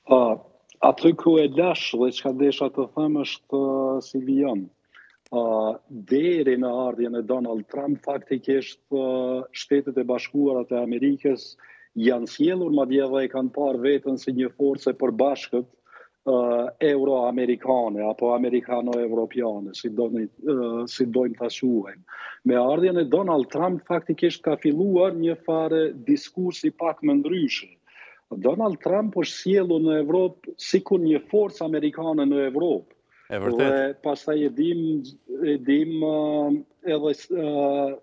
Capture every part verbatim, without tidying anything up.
Uh, aty ku e lash dhe çka desha të them është uh, si vijon. Uh, deri në ardhjen e Donald Trump, faktikisht uh, Shtetet e Bashkuara të Amerikës janë sjellur madje edhe e kanë parë veten si një forcë e përbashkët uh, euro-amerikane apo amerikano-evropiane, si doni uh, si dojmë ta quajmë. Me ardhjen e Donald Trump faktikisht ka filluar një fare diskursi pak më ndryshe. Donald Trump është sjellur në Evropë sikur një forcë amerikane në Evropë. E vërtet. Dhe pastaj e dim, e dim uh, edhe uh,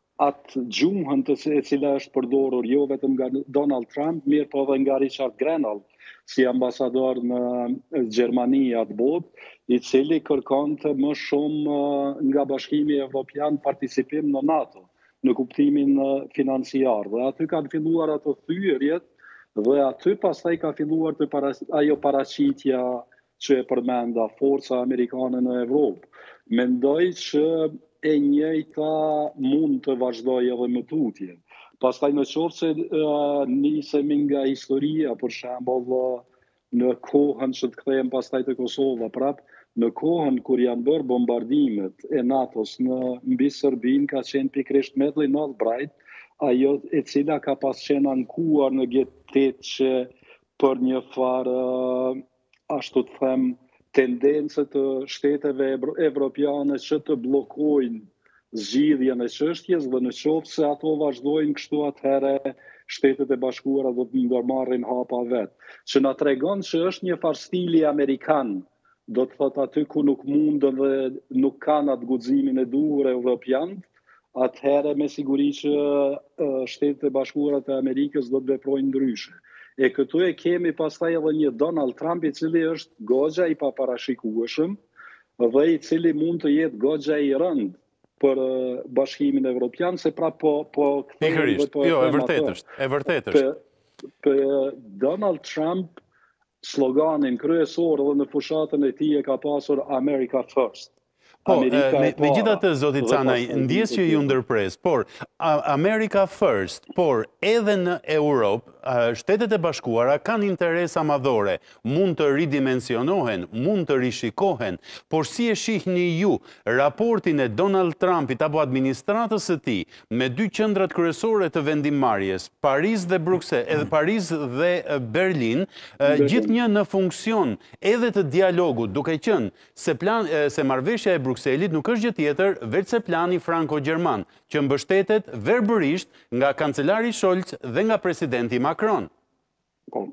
atë gjuhën të e cila është përdorur jo vetëm nga Donald Trump, mirë po edhe nga Richard Grenell, si ambasador në Gjermani atë botë, i cili kërkonte më shumë uh, nga Bashkimi Evropian participim në NATO, në kuptimin uh, financiar. Dhe aty kanë filluar ato thyerjet, dhe aty pastaj ka filluar të para, ajo paraqitja që e përmenda forca amerikane në Evropë. Mendoj që e njëjta mund të vazhdojë edhe më tutje. Pastaj në qoftë se uh, nisemi nga historia, për shembull uh, në kohën që të kthehem pastaj te Kosova prap, në kohën kur janë bërë bombardimet e NATO-s në mbi Serbinë ka qenë pikërisht Madeleine Albright, ajo e cila ka pas qenë ankuar në G tetë që për një farë uh, ashtu të them, tendencë të shteteve evropiane që të blokojnë zgjidhjen e çështjes dhe në qoftë se ato vazhdojnë kështu atëherë Shtetet e Bashkuara do të ndërmarrin hapa vet. Që na tregon që është një farë stili amerikan, do të thotë aty ku nuk mundën dhe nuk kanë atë guximin e duhur evropian, atëherë me siguri që uh, Shtetet e Bashkuara të Amerikës do të veprojnë ndryshe. E këtu e kemi pastaj edhe një Donald Trump i cili është goxha i paparashikueshëm dhe i cili mund të jetë goxha i rënd për uh, Bashkimin Evropian, se pra po po Pikërisht. Po, jo, e vërtet është, e vërtet është. Për, për Donald Trump sloganin kryesor edhe në fushatën e tij e ka pasur America First. Po, me, me gjitha të zotit Canaj, ndjes që ju ndërpres, por America First, por edhe në Europë, Shtetet e Bashkuara kanë interesa madhore, mund të ridimensionohen, mund të rishikohen, por si e shihni ju raportin e Donald Trumpit apo administratës së tij me dy qendrat kryesore të vendimmarrjes, Paris dhe Bruxelles, edhe Paris dhe Berlin, gjithnjë në funksion edhe të dialogut, duke qenë se plan se marrëveshja e Brukselit nuk është gjë tjetër veç se plani franko-gjerman, që mbështetet verbërisht nga kancelari Scholz dhe nga presidenti Macron. Po,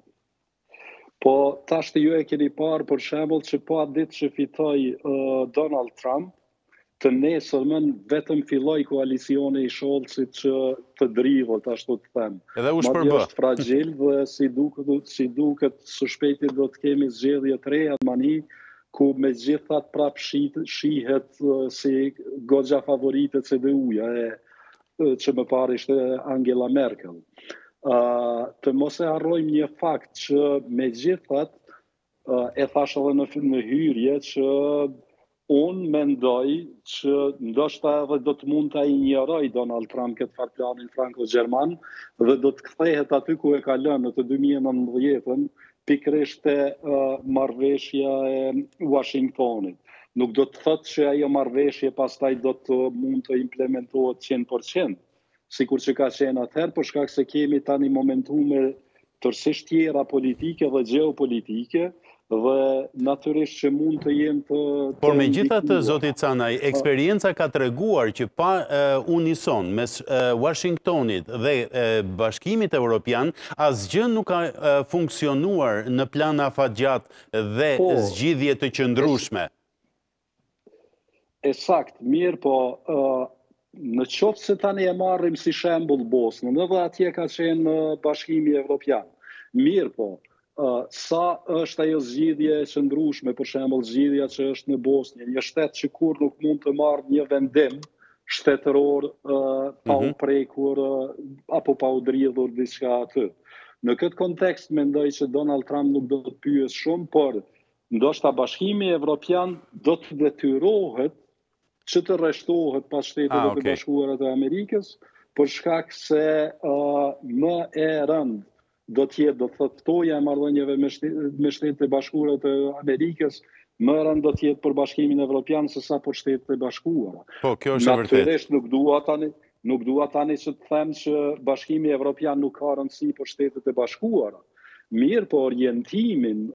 po tash ju e keni parë për shembull që po atë ditë që fitoi uh, Donald Trump, të nesërmen vetëm filloi koalicioni i Scholzit që të dridhet, ashtu të them. Edhe u shpërbë. Madje është fragjil dhe si duket, si duket së shpejti do të kemi zgjedhje të reja në Mani, ku me gjithat prap shihet uh, si goxha favorite C D U-ja, e, që më parë ishte Angela Merkel. Uh, të mos e harrojmë një fakt që me gjithat, uh, e thash edhe në, në hyrje, që unë mendoj që ndoshta edhe do të mund të injoroj Donald Trump këtë farë planin franko-gjerman dhe do të kthehet aty ku e ka lënë në të dy mijë e nëntëdhjetën, pikërisht e uh, marrëveshja e Washingtonit. Nuk do të thotë që ajo marrëveshje pastaj do të mund të implementohet njëntëqind përqind, sikur që ka qenë atëherë, për shkak se kemi tani momentume tërësisht tjera politike dhe geopolitike, dhe natyrisht që mund të jenë të... të Por me gjitha të zotit Canaj, eksperienca ka të reguar që pa uh, unison mes uh, Washingtonit dhe uh, Bashkimit Evropian, asgjë nuk ka uh, funksionuar në plan afatgjat dhe po, zgjidhje të qëndrueshme. E sakt, mirë po, uh, në qoftë se tani e marrim si shembull Bosnën, edhe atje ka qenë uh, Bashkimi Evropian. Mirë po, Uh, sa është ajo zgjidhje e qëndrueshme, për shembull zgjidhja që është në Bosnjë, një shtet që kur nuk mund të marrë një vendim shtetëror uh, pa u prekur uh, apo pa u dridhur diçka aty. Në këtë kontekst mendoj që Donald Trump nuk do të pyes shumë, por ndoshta Bashkimi Evropian do të detyrohet që të rreshtohet pas Shtetet ah, e okay. Bashkuara të Amerikës, për shkak se uh, më e rënd do tjetë, do të thotoja e marrëdhënieve me Shtetet e Bashkuara të Amerikës, më rënd do tjetë për Bashkimin Evropian se sa për Shtetet e Bashkuara. Po, kjo është e vërtetë. Natyrisht nuk dua tani, nuk dua tani që të them që Bashkimi Evropian nuk ka rëndësi për Shtetet e Bashkuara. Mirë, po orientimin